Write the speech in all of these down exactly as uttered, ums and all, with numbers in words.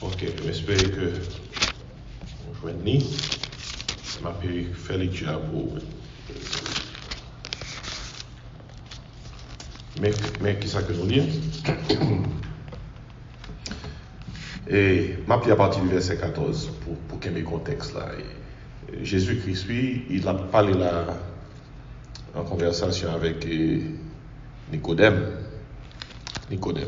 Ok, j'espère que vous joignez. Je m'appelle Félix Jabou. Mais, mais qui ça que nous lisons? Et je m'appelle à partir du verset quatorze pour, pour qu'il y ait un contexte là. Et Jésus-Christ, lui, il a parlé là en conversation avec Nicodème. Nicodème.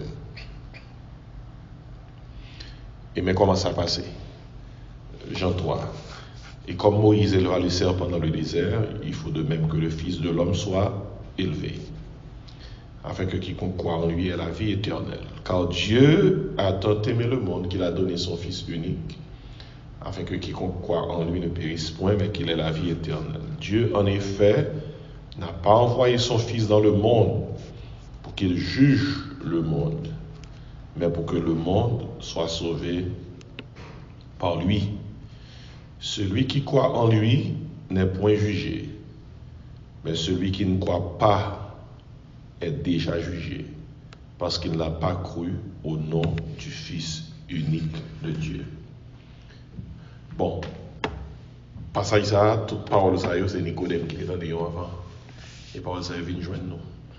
Et mais comment ça passe? Jean trois. Et comme Moïse éleva le serpent dans le désert, il faut de même que le Fils de l'homme soit élevé, afin que quiconque croit en lui ait la vie éternelle. Car Dieu a tant aimé le monde qu'il a donné son Fils unique, afin que quiconque croit en lui ne périsse point, mais qu'il ait la vie éternelle. Dieu, en effet, n'a pas envoyé son Fils dans le monde pour qu'il juge le monde, mais pour que le monde soit sauvé par lui. Celui qui croit en lui n'est point jugé, mais celui qui ne croit pas est déjà jugé, parce qu'il n'a pas cru au nom du Fils unique de Dieu. Bon, passage ça, toute parole ça, c'est Nicodème qui est en dehors avant, et parole ça vient joindre nous.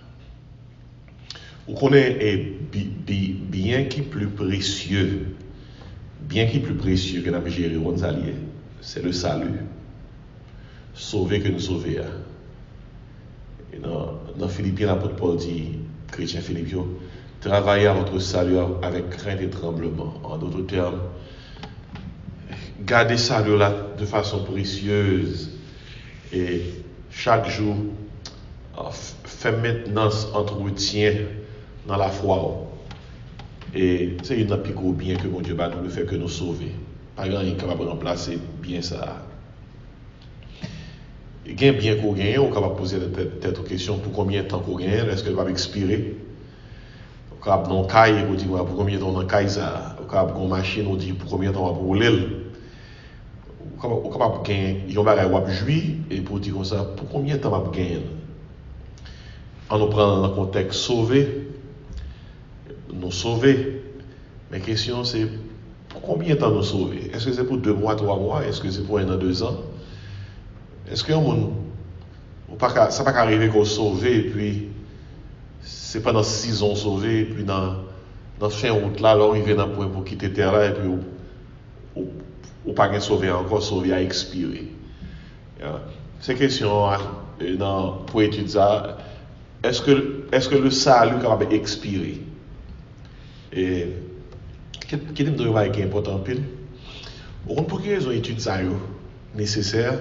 Vous connaissez bien qui plus précieux, bien qui plus précieux que nous gérer nos alliés, c'est le salut. Sauver que nous sauver. Et dans, dans Philippiens, l'apôtre Paul dit, chrétien Philippiens, travaillez à votre salut avec crainte et tremblement. En d'autres termes, gardez salut là de façon précieuse et chaque jour, faites maintenance, entretien dans la foi. Et c'est une pico bien que mon Dieu va nous faire que nous sauver. Pas grand est capable de remplacer bien ça. Et bien bien qu'on gagne, on est capable de poser peut-être une question pour combien de temps qu'on gagne, est-ce qu'elle va expirer? On est capable dans caille, on dit pour combien de temps dans caille ça, on est capable dans machine, on dit pour combien de temps on va rouler. On est capable de gagner, il y a un bagage on va jouir et pour dire comme ça, pour combien de temps on va gagner? En nous prenant dans le contexte sauver, nous sauver. Mais la question c'est pour combien de temps nous sauver? Est-ce que c'est pour deux mois, trois mois? Est-ce que c'est pour un an, deux ans? Est-ce que on, ça ne peut pas arriver qu'on sauve et puis c'est pendant six ans sauvé et puis dans dans fin route là, là on arrive dans le point pour quitter terre là et puis on on pas qu'à sauver encore, sauver à expirer. C'est question dans pour étudier ça. Est-ce que est-ce que le salut est capable d'expirer? Et qui est qui est important pile? Pour quelle raison étude ça nécessaire?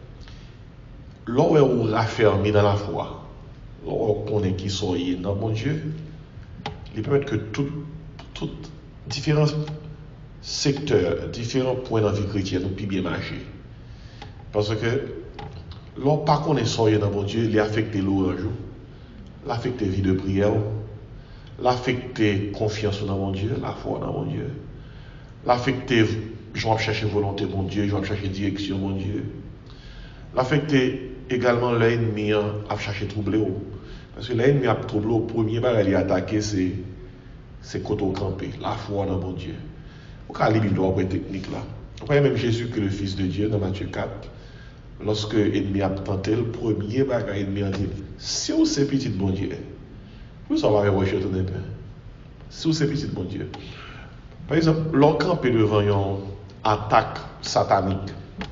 Là où on raffermi dans la foi, là où on connaît qui soyez dans mon Dieu, il permet que tous tout différents secteurs, différents points dans la vie chrétienne nous puissent bien marcher. Parce que là, par contre, on est soyez dans mon Dieu, il affecte l'orange, l'affecte vie de prière, l'affecte confiance dans mon Dieu, la foi dans mon Dieu, l'affecte je vais chercher volonté mon Dieu, je vais chercher direction mon Dieu, l'affecte également l'ennemi à chercher troubler. Parce que l'ennemi a troublé au premier bar, il a attaqué c'est c'est côté campé, la foi dans mon Dieu. Au cas il doit avoir une technique là. Vous voyez même Jésus que le Fils de Dieu dans Matthieu quatre, lorsque l'ennemi a tenté le premier bar, l'ennemi a dit si vous c'est petit bon Dieu, vous ça va rechercher tout un peu. Si vous c'est petit bon Dieu. Par exemple, l'on campé devant une attaque satanique.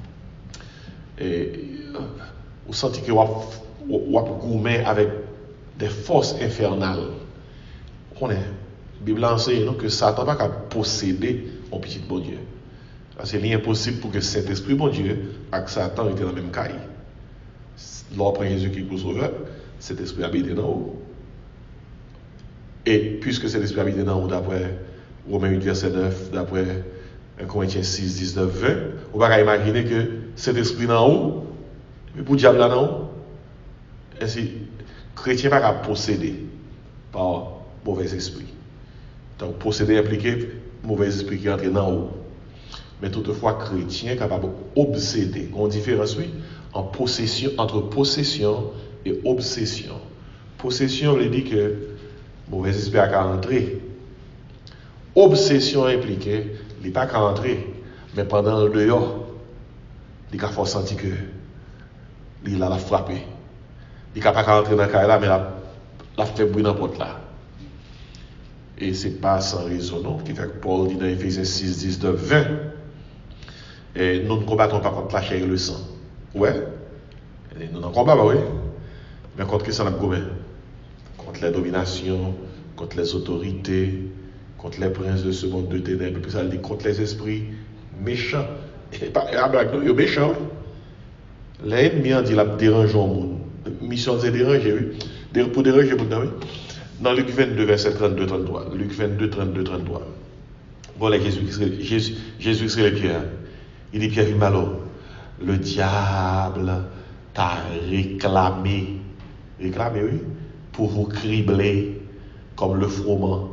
Et vous sentez que vous avez gourmet avec des forces infernales. On est, la Bible enseigne que Satan n'a pas posséder un petit bon Dieu. C'est impossible pour que Saint-Esprit bon Dieu et Satan étaient dans la même caille. Lorsque Jésus-Christ est sauveur, cet esprit habite dans haut. Et puisque cet esprit habite dans haut, d'après Romains huit, verset neuf, d'après un Corinthiens six, dix-neuf, vingt, on va imaginer que cet esprit dans haut, mais pour le diable là non, ainsi, le chrétien ne va pas posséder par mauvais esprit. Donc, posséder impliqué mauvais esprit qui entre dans haut. Mais toutefois, chrétien est capable d'obséder. On différence oui, en possession, entre possession et obsession. Possession veut dire que mauvais esprit a qu'à entrer. Obsession impliquée, il n'est pas qu'à entrer, mais pendant le dehors, il a fait sentir que il a frappé. Il n'a pas qu'à entrer dans le cas là, mais il a fait bruit dans la porte là. Et ce n'est pas sans raison, non, qui fait que Paul dit dans Éphésiens six, dix-neuf, vingt, et nous ne combattons pas contre la chair et le sang. Ouais, et nous n'en combattons pas, oui, mais contre qui ça n'a pas commis? Contre les dominations, contre les autorités, contre les princes de ce monde de ténèbres, puis ça dit contre les esprits méchants. Et pas les méchants. Les ennemis ont dit la dérangeant au monde. Mission c'est déranger, oui. Pour déranger le monde, oui. Dans Luc vingt-deux, verset trente-deux trente-trois. Luc vingt-deux, trente-deux trente-trois. Bon, là, Jésus, Jésus, Jésus serait Pierre. Il dit Pierre, malo. Le diable t'a réclamé. Réclamé, oui. Pour vous cribler comme le froment.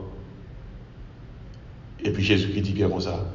Et puis Jésus qui dit bien comme ça.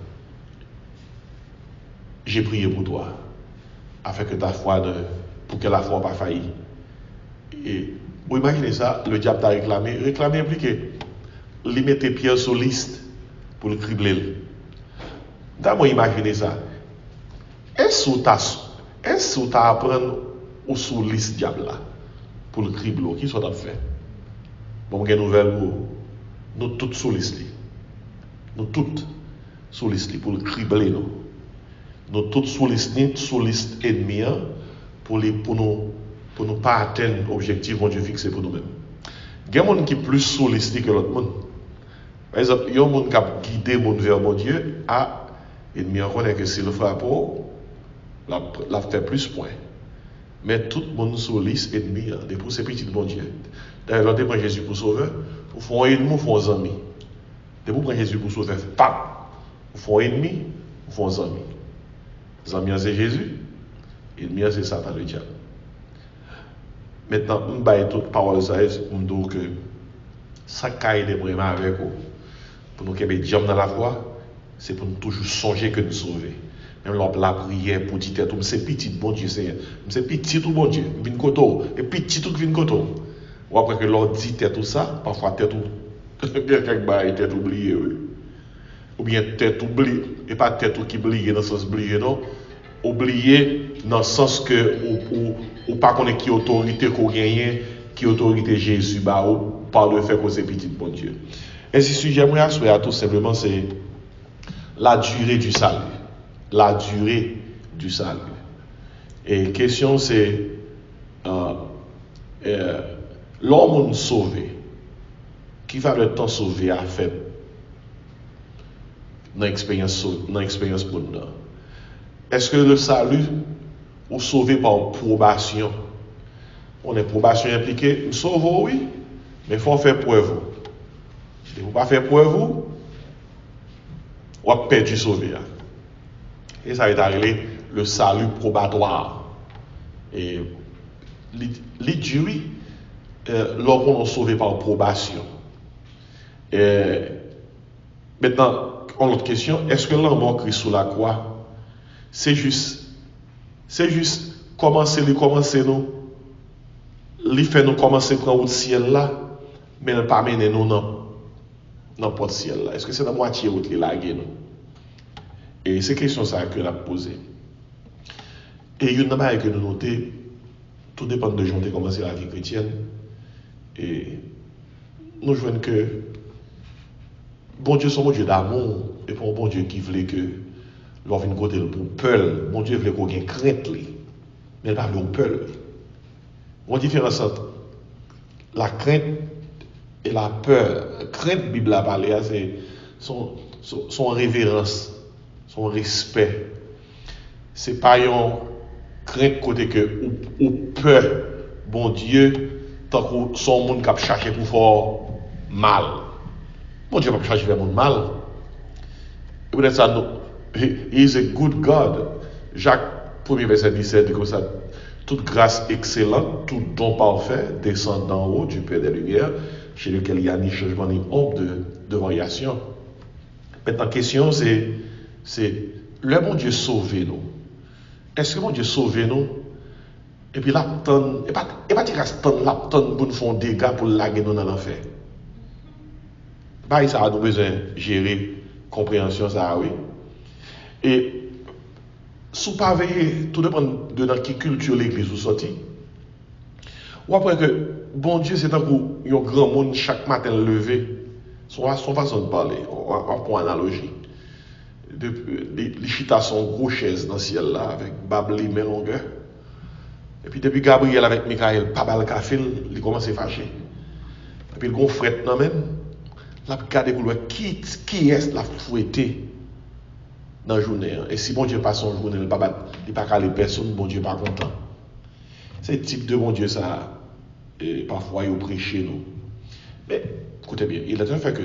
J'ai prié pour toi. Afin que ta foi ne. Pour que la foi pas failli. Et vous imaginez ça, le diable t'a réclamé. Réclamé impliqué. Il mettait Pierre sur liste pour le cribler. D'abord, imaginez ça. Est-ce que tu as appris ou sous liste diable là pour le cribler? Qui soit fait? Bon, il y a une nouvelle pour nous toutes sous liste. Nous toutes sous liste pour le cribler. Nous, nous toutes sous liste, sous liste ennemie pour, les, pour nous. Pour ne pas atteindre l'objectif que Dieu fixé pour nous-mêmes. Il y a des gens qui sont plus sollicités que l'autre monde. Par exemple, il y a des gens qui ont guidé le monde vers mon Dieu. Ah, l'ennemi reconnaît que si le frappe, il a fait plus point. Mais tout le monde sollicite l'ennemi pour ces petits bon Dieu. D'ailleurs, l'autre prend Jésus pour sauver, vous font un ennemi, vous font un ami. De vous prendre Jésus pour sauver, pam, vous font un ennemi, vous font un ami. Les amis, c'est Jésus, l'ennemi, c'est Satan, le diable. Maintenant, je vais toute parole ça, je dis que ça caille des problèmes avec vous. Pour nous qui avons des dans la foi, c'est pour nous toujours songer que nous sauver. Même lors de la prière pour dire tout, c'est petit, bon Dieu Seigneur. C'est petit tout bon Dieu, vin koto, et petit tout vin koto. Ou après que l'on dit tout ça, parfois tête tout, bien quelque chose tête oubliée, oui. Ou bien tête oubliée, et pas tête qui oubliée dans le sens oublié, non. Oublié dans le sens que ou, ou, ou pas connaître qui autorité qu'on gagne, qui autorité Jésus bah ou par le fait que c'est petit bon Dieu. Et si j'aimerais assurer tout simplement c'est la durée du salut, la durée du salut. Et question c'est euh, euh, l'homme sauvé, qui va le temps sauvé à faire dans l'expérience dans l'expérience pour nous. Est-ce que le salut ou sauvé par probation? On est probation impliquée, sauve oui, mais il faut faire preuve. Si vous ne pas faire preuve, on va perdre du sauvé. Et ça va arriver le salut probatoire. Et l'idée, euh, l'homme est sauvé par probation. Et maintenant, en autre question, est-ce que l'homme Christ sous la croix? C'est juste, c'est juste commencer, les commencer nous, les faire nous commencer à prendre le ciel là, mais ne pas mener nous dans n'importe ciel là. Est-ce que c'est la moitié où les laguer nous? Et c'est question ça que nous avons posée. Et une chose que nous notons, tout dépend de gens qui ont commencé la vie chrétienne. Et nous jouons que bon Dieu, son Dieu d'amour, et pour un bon Dieu qui voulait que l'on vienne côté pour peur, bon Dieu voulait qu'on ait crainte, mais il pas voulu peur. Une différence entre la crainte et la peur. Crainte, Bible a parlé, c'est son, son, son révérence, son respect. C'est pas une crainte côté que ou, ou peur, bon Dieu, tant que son monde qui a cherché pour faire mal. Bon Dieu va chercher vers le monde mal. Et peut-être ça, non. He is a good God. Jacques premier verset dix-sept dit comme ça. Toute grâce excellente, tout don parfait descend d'en haut du Père des Lumières, chez lequel il n'y a ni changement ni ombre de, de variation. Maintenant, la question c'est, c'est le bon Dieu sauver nous. Est-ce que mon Dieu sauver nous? Et puis l'apton, et pas et pas dire l'apton pour nous faire des dégâts pour laguer nous dans l'enfer. Bah, ça a nous besoin de gérer compréhension ça oui. Et, si vous pas veiller, tout dépend de dans quelle culture l'église vous sorti. Ou après que, bon Dieu, c'est un coup, il y a un grand monde chaque matin levé, son, son façon de parler, on prend analogie. Les chitas sont gros chaises dans le ciel là, avec Babli, mais longueur. Et puis depuis Gabriel avec Michael, pas mal café, il commence à fâcher. Et puis le gon fret non même, la regarder pour voir qui, qui est la fouetté dans la journée. Et si bon Dieu passe son journée, il ne pas il pas caler personne, bon Dieu pas content. C'est le type de bon Dieu ça, et parfois il prêche nous. Mais écoutez bien, il a un fait que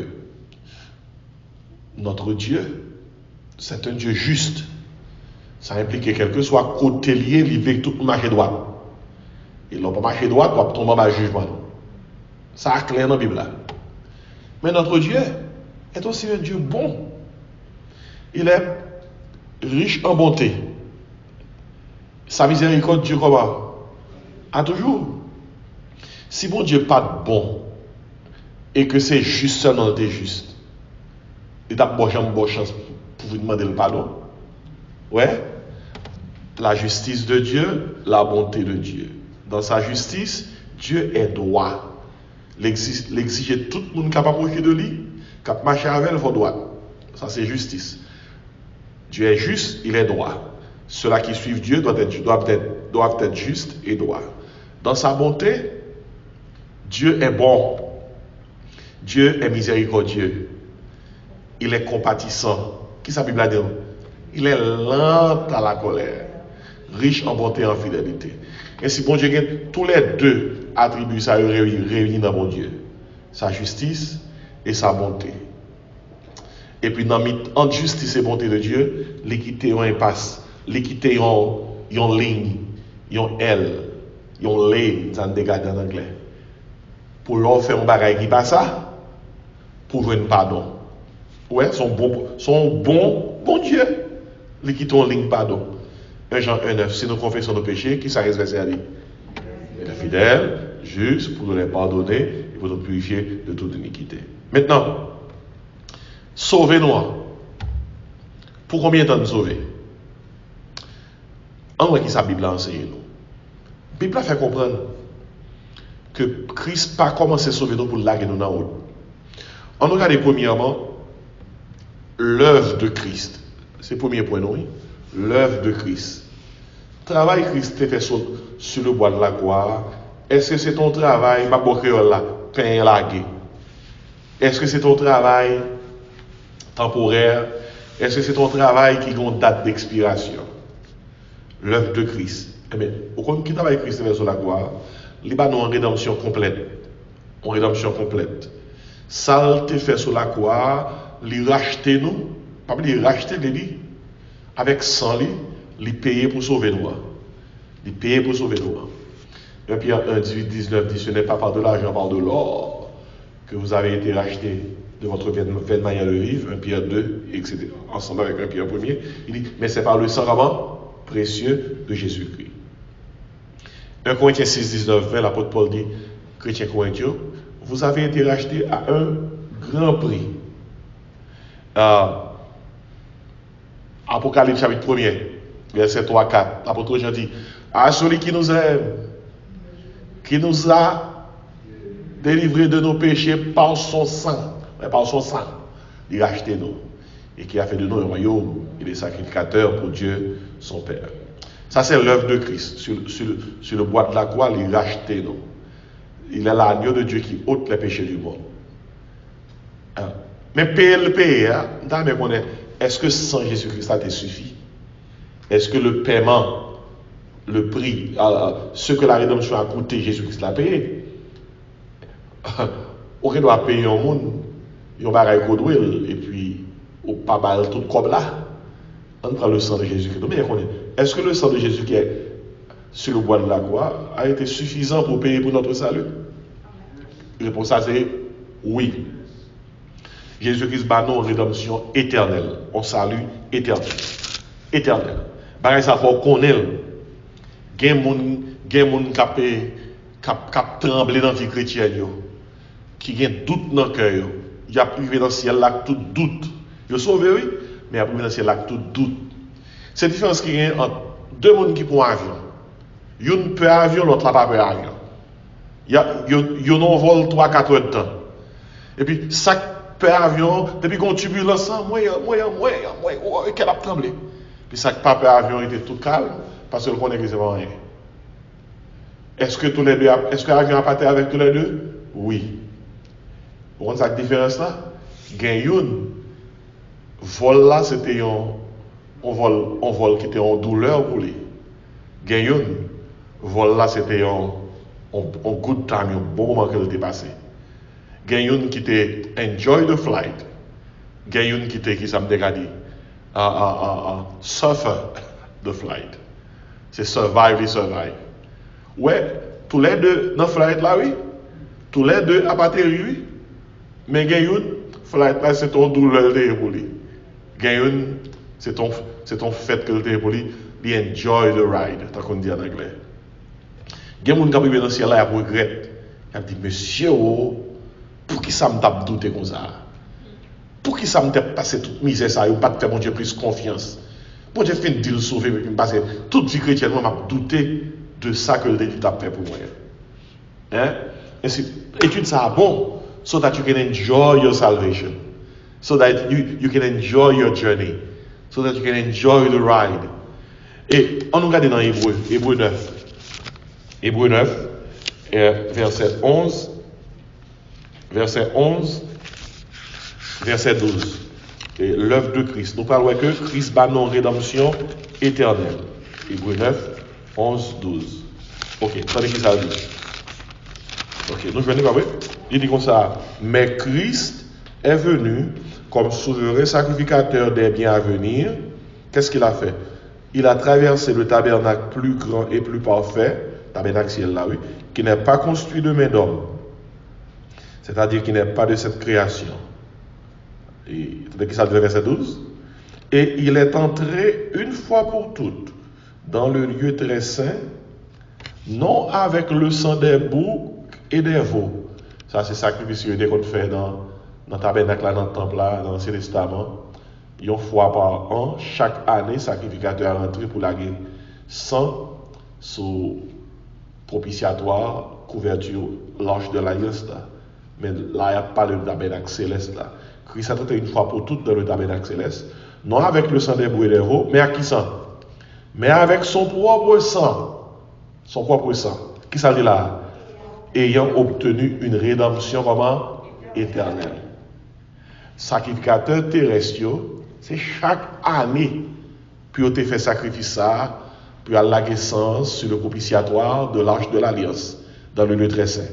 notre Dieu, c'est un Dieu juste. Ça implique que quel que soit côté lié, il veut que tout marche droit. Et l'on pas marcher droit, on va tomber dans le jugement. Ça a clair dans la Bible là. Mais notre Dieu est aussi un Dieu bon. Il est riche en bonté. Sa miséricorde, Dieu comment? A toujours. Si bon Dieu n'est pas bon, et que c'est juste seulement des juste, il t'a pas bonne chance pour vous demander le pardon. Ouais. La justice de Dieu, la bonté de Dieu. Dans sa justice, Dieu est droit. L'exiger tout le monde capable de lui, capable de marcher avec, il faut droit. Ça, c'est justice. Dieu est juste, il est droit. Ceux-là qui suivent Dieu doivent être, doivent être, doivent être justes et droits. Dans sa bonté, Dieu est bon. Dieu est miséricordieux. Il est compatissant. Qui ça, Bible a dit? Il est lent à la colère, riche en bonté et en fidélité. Et si bon Dieu gagne tous les deux attributs, ça réunit dans mon Dieu. Sa justice et sa bonté. Et puis, dans entre justice et bonté de Dieu, l'équité en impasse, l'équité en ligne, en L, en lane, ça ne dégage en anglais. Pour leur faire un bagage qui passe ça, pour jouer un pardon. Ouais, son bon, son bon, bon Dieu, l'équité en ligne, pardon. un Jean un neuf, si nous confessons nos péchés, qui ça reste à dire? Il est fidèle, juste, pour nous les pardonner et pour nous purifier de toute iniquité. Maintenant, sauvez-nous. Pour combien de temps nous sauver? En vrai, qui sa Bible a enseigné nous? La Bible a fait comprendre que Christ n'a pas commencé à sauver nous pour laguer nous dans le haut. On regarde premièrement l'œuvre de Christ. C'est le premier point, non? L'œuvre de Christ. Travail Christ est fait sur, sur le bois de la croix. Est-ce que c'est ton travail, ma créole là, pain lagué? Est-ce que c'est ton travail temporaire? Est-ce que c'est ton travail qui a une date d'expiration? L'œuvre de Christ. Eh bien, au compte qui travaille Christ sur la croix, il y a une rédemption complète. Une rédemption complète. Ça, il fait sur la croix, il racheter nous, pas il racheter les avec cent lit, il payer pour sauver nous. Il payer pour sauver nous. un Pierre un, dix-huit, dix-neuf dit, ce n'est pas par de l'argent, par de l'or que vous avez été rachetés de votre vaine manière de vivre. un Pierre deux, et cetera. Ensemble avec un Pierre un, il dit, mais c'est par le sang précieux de Jésus-Christ. un Corinthiens six, dix-neuf, vingt, l'apôtre Paul dit, chrétiens corinthiens, vous avez été rachetés à un grand prix. Euh, Apocalypse chapitre un, verset trois à quatre, l'apôtre Jean dit, à celui qui nous aime, qui nous a délivrés de nos péchés par son sang, par son sang, il a racheté nous, et qui a fait de nous un royaume, il est sacrificateur pour Dieu, son Père. Ça, c'est l'œuvre de Christ. Sur, sur, sur le bois de la croix, il a racheté nous. Il est l'agneau de Dieu qui ôte les péchés du monde. Hein? Mais payer le payer, hein? Est-ce que sans Jésus-Christ, ça te suffit? Est-ce que le paiement, le prix, euh, ce que la rédemption a coûté, Jésus-Christ l'a payé? On doit payer un monde, on va récolter, et puis, on ne va pas tout comme là. On prend le sang de Jésus-Christ. Mais est-ce que le sang de Jésus qui est sur le bois de la croix a été suffisant pour payer pour notre salut? La réponse à c'est oui. Jésus-Christ bat nous en rédemption éternelle, en salut éternel. Éternel. Pareil, ça faut connaître. Il y a des gens qui tremblent dans la vie chrétienne, qui ont doute dans le cœur. Il y a privé dans le ciel là, tout doute. Ils sont sauvés, oui. mais après dans c'est là tout doute. C'est la différence qu'il y a entre deux mondes qui prennent un avion. Une peut avion, l'autre n'a pas peur avion. Il y a un vol trois à quatre heures de temps. Et puis, ça peut avion, depuis qu'on turbulence, moi, moi, moi, moi, qu'elle a tremblé. Puis ça pas peur avion était tout calme, parce que le connaît que c'est pas rien. Est-ce que tous les deux, est-ce que l'avion a parté avec tous les deux? Oui. Vous comprenez cette différence là? Gagne vol là, c'était un, un vol, un vol qui était en douleur pour lui. Gagne vol là, c'était un, un, un good time, un bon moment qu'elle était passé. Gagne qui était enjoy the flight. Gagne qui était qui ça me dégradé. Uh, uh, uh, uh, suffer the flight. C'est survive et survive. Ouais, tous les deux dans flight là, oui. Tous les deux à partir oui. Mais gagne flight là, c'est ton douleur de pour lui. Gagne c'est ton c'est ton fait que le pour lui. He enjoy the ride, tant qu'on dit en anglais. Gagne moun qui arrive dans le ciel là, il regrette. Il a dit monsieur, pour qui ça me tape douter comme ça? Pour qui ça me tape passer toute misère ça, ou pas de faire mon Dieu plus confiance? Bon Dieu fait une deal sauver, mais parce que toute vie chrétienne, moi, m'a douté de ça que le Dieu t'a fait pour moi. Hein? Et c'est étude ça bon, so that you can enjoy your salvation, so that you, you can enjoy your journey, so that you can enjoy the ride. Et on nous regarde dans Hébreu, Hébreu neuf. Hébreu neuf, verset onze, verset onze, verset douze. Et l'œuvre de Christ. Nous parlons que Christ bat nos rédemption éternelle. Hébreu neuf, onze, douze. Ok, attendez qui ça dit. Ok, nous venons pas, oui. Il dit comme ça. Mais Christ est venu comme souverain sacrificateur des biens à venir. Qu'est-ce qu'il a fait? Il a traversé le tabernacle plus grand et plus parfait, tabernacle ciel là, oui, qui n'est pas construit de main d'homme. C'est-à-dire qui n'est pas de cette création. Et qui ça dit verset douze. Et il est entré une fois pour toutes dans le lieu très saint, non avec le sang des boucs et des veaux. Ça, c'est sacrifice qu'on fait dans le tabernacle, dans le temple, là, dans l'Ancien Testament. Une fois par an, chaque année, sacrificateur est entré pour la guerre sang sous propitiatoire, couverture, l'arche de l'alliance. Mais là, il n'y a pas le tabernacle céleste. Là. Christ a entré une fois pour toutes dans le tabernacle céleste. Non avec le sang des boucs et des veaux, mais à qui sang? Mais avec son propre sang. Son propre sang. Qui ça dit là? Ayant obtenu une rédemption comment? Éternelle. Sacrificateur terrestre, c'est chaque année puis tu fait sacrifice ça, puis à la naissance sur le propitiatoire de l'arche de l'alliance dans le lieu très saint.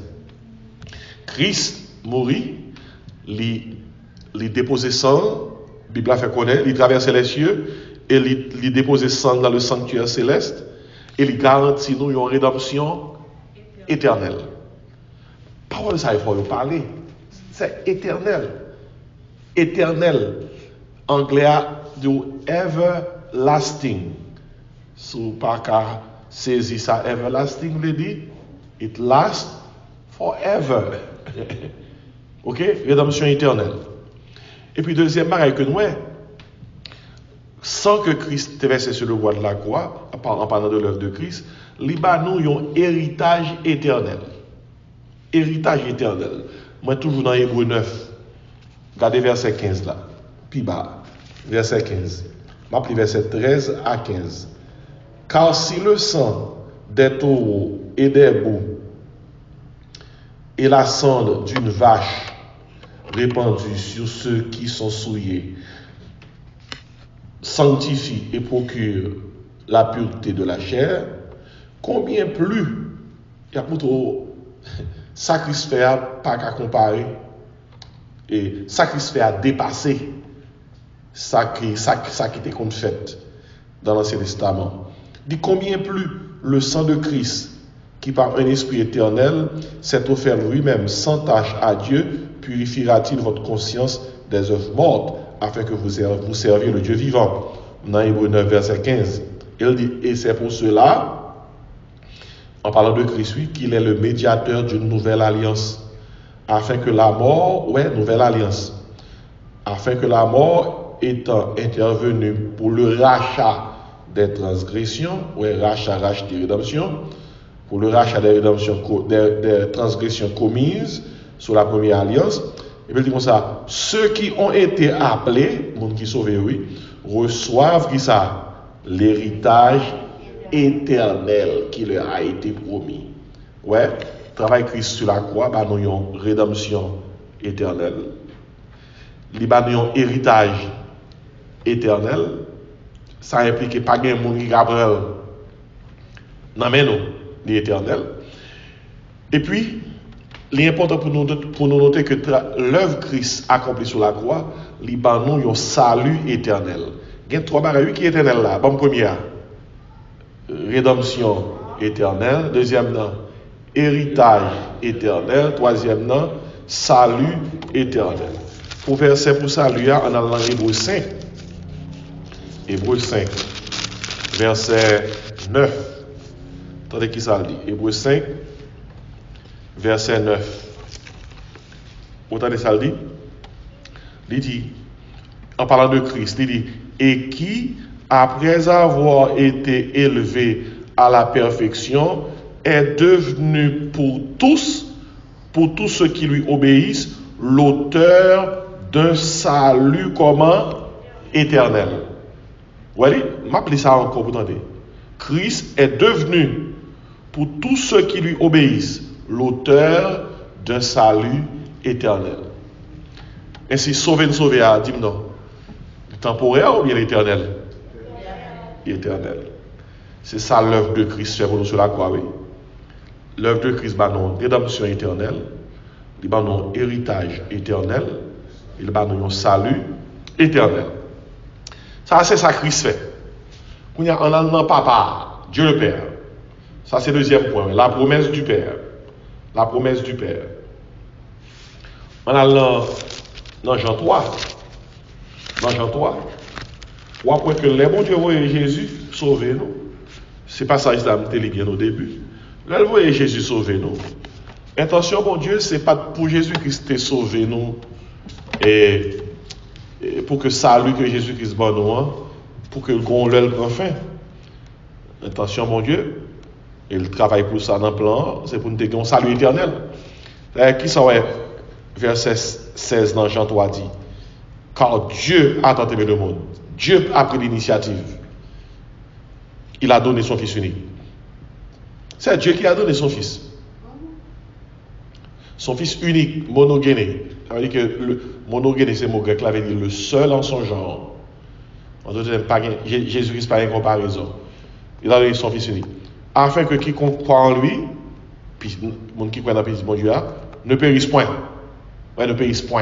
Christ mourit, il déposait sang, la Bible a fait connaître, il traversait les cieux et il déposait sang dans le sanctuaire céleste et il garantit nous une rédemption éternelle. Parole ça il faut parler, c'est éternel. Éternel. Anglais du everlasting. Si pas qu'à saisir ça, everlasting, veut dire, it lasts forever. Ok? Rédemption éternelle. Et puis, deuxième pareil que nous, sans que Christ traverse sur le bois de la croix, en parlant de l'œuvre de Christ, nous avons un héritage éternel. Héritage éternel. Moi, toujours dans Hébreu neuf, regardez verset quinze là. Puis bas, verset quinze. Ma pris verset treize à quinze. Car si le sang des taureaux et des boucs et la cendre d'une vache répandue sur ceux qui sont souillés sanctifie et procure la pureté de la chair, combien plus, il y a plutôt sacrifice pas qu'à comparer et sacrifice à dépasser ça qui, ça, ça qui était comme fait dans l'Ancien Testament. Dit combien plus le sang de Christ, qui par un esprit éternel s'est offert lui-même sans tâche à Dieu, purifiera-t-il votre conscience des œuvres mortes, afin que vous, vous serviez le Dieu vivant. Dans Hébreu neuf, verset quinze. Il dit, et c'est pour cela, en parlant de Christ, oui, qu'il est le médiateur d'une nouvelle alliance, afin que la mort, ouais, nouvelle alliance, afin que la mort étant intervenu pour le rachat des transgressions, ouais, rachat, racheter, rédemption, pour le rachat des, rédemptions, des, des transgressions commises sous la première alliance. Et puis il dit comme ça, ceux qui ont été appelés, monde qui sauvés, oui, reçoivent qui ça? L'héritage éternel qui leur a été promis. Ouais, travail Christ sur la croix, bah nous avons une rédemption éternelle. Nous avons un héritage éternel. Ça implique pas de monde qui apprend. Non mais non, l'éternel. Et puis, l'important pour nous, pour nous noter que l'œuvre Christ accomplie sur la croix, il a un salut éternel. Il y a trois bagages qui est éternel là. Bon, première, rédemption éternelle. Deuxième, héritage éternel. Troisième, salut éternel. Pour verset pour salut, on a dans Hébreux cinq. Hébreux cinq, verset neuf. Attendez qui ça dit. Hébreux cinq, verset neuf. Vous entendez ça dit? Il dit, en parlant de Christ, il dit, et qui, après avoir été élevé à la perfection, est devenu pour tous, pour tous ceux qui lui obéissent, l'auteur d'un salut comment? Éternel. Vous voyez, m'appelez ça encore, vous entendez? Christ est devenu, pour tous ceux qui lui obéissent, l'auteur d'un salut éternel. Ainsi, sauver, sauver, ah, dis-moi non. Temporaire ou bien l'éternel? Éternel. C'est ça l'œuvre de Christ fait pour nous sur la croix, oui. L'œuvre de Christ, bah non, rédemption éternelle, il bah non, héritage éternel, il bah non, salut éternel. Ça, c'est ça que Christ fait. Quand il y a un an, papa, Dieu le Père. Ça, c'est le deuxième point. La promesse du Père. La promesse du Père. On a dans, dans Jean trois. Dans Jean trois. On voit que les bons Dieu voyaient Jésus sauver nous. C'est pas ça que je l'ai au début. Là, vous voyez Jésus sauver nous. Intention, bon Dieu, c'est pas pour Jésus-Christ sauver nous. Et, et pour que salut que Jésus-Christ bat nous, pour que le grand l'œil prenne fin. Intention, mon Dieu, et il travaille pour ça dans le plan, c'est pour nous donner un salut éternel. Et qui ça ouais, verset seize dans Jean trois dit, car Dieu a tant aimé le monde. Dieu a pris l'initiative. Il a donné son Fils unique. C'est Dieu qui a donné son Fils. Son Fils unique, monogéné. Ça veut dire que le monogéné, c'est le mot grec, ça veut dire le seul en son genre. En d'autres termes, Jésus-Christ pas une comparaison. Il a donné son Fils unique. Afin que quiconque croit en lui, puis le monde qui croit dans le Fils, bon Dieu, ne périsse point. Ouais, ne périsse point.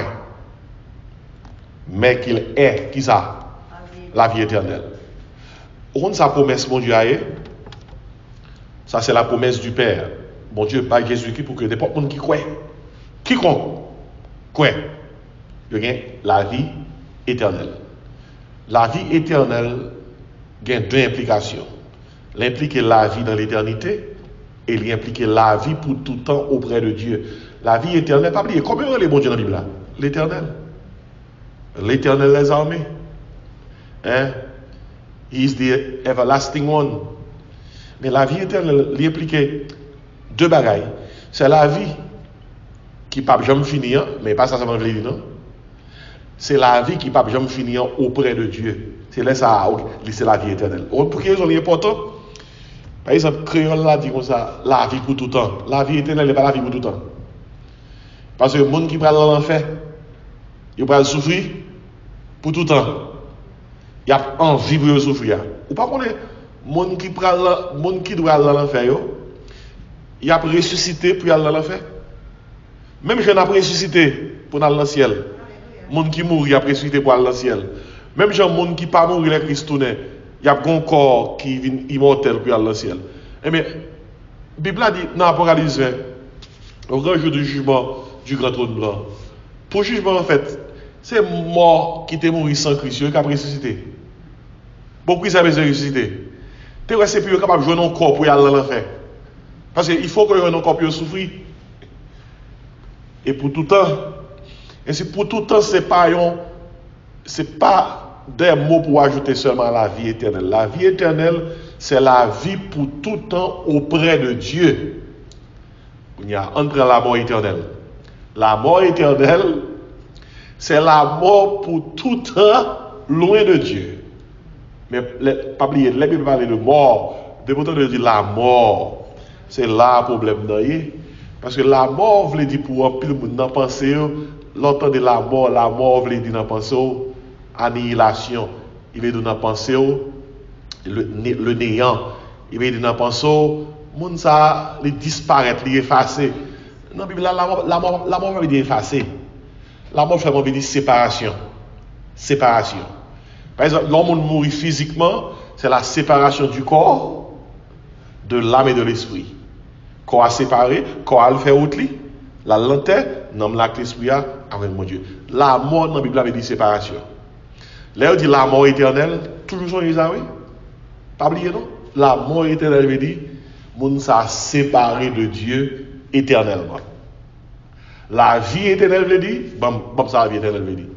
Mais qu'il ait, qui ça? La vie éternelle. On sa promesse, mon Dieu, ça c'est la promesse du Père. Bon Dieu, par Jésus-Christ, pour que n'importe monde qui croit, quiconque croit, il y a la vie éternelle. La vie éternelle a deux implications. L'implique la vie dans l'éternité et il implique la vie pour tout temps auprès de Dieu. La vie éternelle, pas oublier, combien est les bons dieux dans la Bible là? L'éternel. L'éternel les armées. Hein? He is the everlasting one. Mais la vie éternelle, il implique deux bagailles. C'est la vie qui ne peut jamais finir, mais pas ça, ça veut dire non. C'est la vie qui ne peut jamais finir auprès de Dieu. C'est là ça, c'est la vie éternelle. Pour quelle raison c'est important? Par exemple, Créole là dit comme ça, la vie pour tout temps. La vie éternelle n'est pas la vie pour tout temps. Parce que le monde qui va dans l'enfer, il va souffrir pour tout temps. Il y a envie de souffrir. Ou pas qu'on est, le monde qui monde qui doit aller dans l'enfer, il a ressuscité pour aller dans l'enfer. Même je n'ai pas ressuscité pour aller dans le ciel. Le monde qui mourit, il a ressuscité pour aller dans le ciel. Même les gens qui ne pas mourir, les Christ tourné, il y a un corps qui est immortel pour aller dans le ciel. Et mais, la Bible a dit dans l'Apocalypse vingt, au grand jour du jugement du grand trône blanc, pour le jugement en fait, c'est mort qui était mort sans Christ, qui a ressuscité. Pourquoi ça a ressuscité? C'est plus capable de jouer un corps pour aller dans l'enfer. Parce qu'il faut que ait un corps pour souffrir. Et pour tout temps, et c'est pour tout temps, c'est pas un, c'est pas des mots pour ajouter seulement la vie éternelle. La vie éternelle, c'est la vie pour tout temps auprès de Dieu. Il y a entre la mort éternelle. La mort éternelle, c'est la mort pour tout temps loin de Dieu. Mais pas oublier, les Bibles parlent de mort. De pourtant de dire la mort, c'est là le problème d'ailleurs. Parce que la mort veut dire pour un pile monde dans penser, l'entend de la mort, la mort veut dire dans penser annihilation. Il veut dire dans penser le, le néant. Il veut dire dans penser monde ça les disparaître, les effacer. Dans la Bible la mort la mort la mort veut dire effacer. La mort veut dire séparation. Séparation. Par exemple, l'homme mourit physiquement, c'est la séparation du corps de l'âme et de l'esprit. Corps a séparé, corps a le fait autre, la lanterne, non la l'esprit avec mon Dieu. La mort dans la Bible veut dire séparation. Là on dit la mort éternelle, toujours son oui. Pas oublier non? La mort éternelle veut dire moun ça séparé de Dieu éternellement. La vie éternelle veut dire, bon, bon ça la vie éternelle veut dire.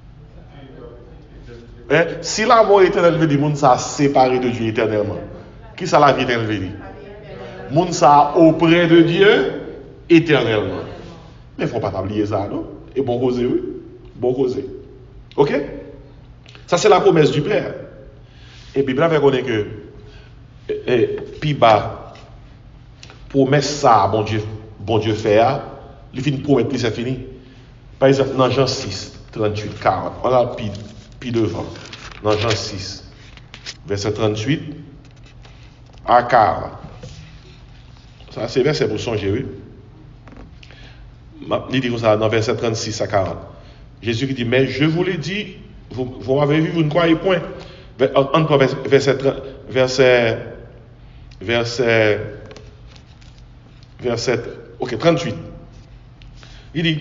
Hein? Si la mort éternelle veut dire moun ça séparé de Dieu éternellement. Qui ça la vie éternelle veut dire? Moun ça auprès de Dieu éternellement. Mais il ne faut pas oublier ça, non? Et bon causer, oui. Bon causer. Ok? Ça, c'est la promesse du Père. Et puis, bien, on que, et, puis bas, promesse ça, bon Dieu, bon Dieu fait, il finit promettre, puis c'est fini. Par exemple, dans Jean six, trente-huit, quarante, on a puis, puis devant. Dans Jean six, verset trente-huit à quarante. Ça, c'est verset pour songer, oui. Il dit comme ça, dans verset trente-six à quarante. Jésus qui dit, mais je vous l'ai dit, vous, vous m'avez vu, vous ne croyez point. Entre verset, verset, verset, verset, ok, trente-huit. Il dit,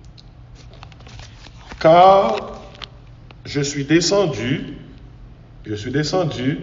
car je suis descendu, je suis descendu,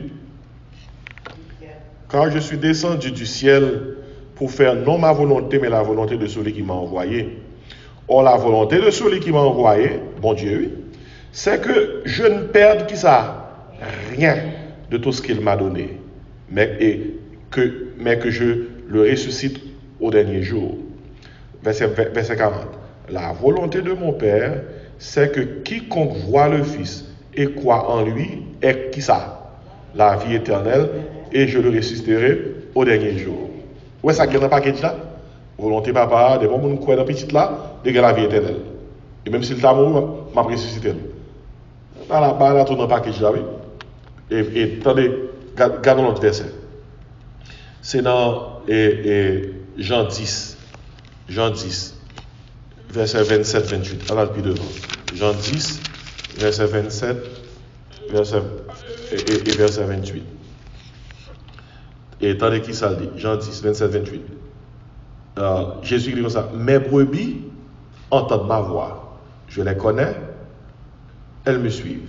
car je suis descendu du ciel pour faire non ma volonté, mais la volonté de celui qui m'a envoyé. Or, la volonté de celui qui m'a envoyé, bon Dieu, c'est que je ne perde qui ça, rien de tout ce qu'il m'a donné, mais, et que, mais que je le ressuscite au dernier jour. Verset, verset quarante. La volonté de mon Père, c'est que quiconque voit le Fils et croit en lui est qui ça? La vie éternelle, et je le ressusciterai au dernier jour. Où est-ce qu'il y a dans le package là? Volonté papa, des bons gens qui croient dans le petit là, de la vie éternelle. Et même s'il t'a mort, m'a ressuscité. Voilà, voilà tout dans le package là, oui. Et, et attendez, regardons l'autre verset. C'est dans et, et Jean dix. Jean dix, verset vingt-sept vingt-huit. On a le plus devant. Jean dix, verset vingt-sept, verset, et, et, et verset vingt-huit. Et attendez qui ça dit? Jean dix, vingt-sept vingt-huit. Euh, Jésus dit comme ça, mes brebis entendent ma voix. Je les connais, elles me suivent.